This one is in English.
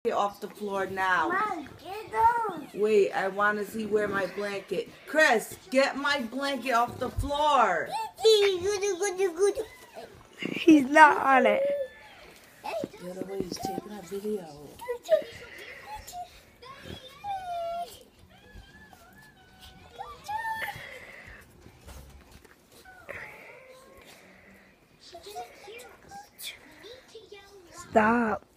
Off the floor now. Mom, get those. Wait, I want to see where my blanket. Chris, get my blanket off the floor. He's not on it. Get away, he's taking a video. Stop.